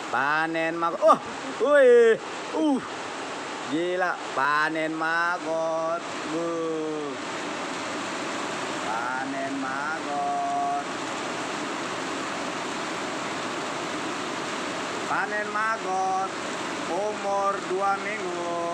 Panen maggot. Oh, wih, gila, panen maggot. Panen maggot. Panen maggot umur 2 minggu.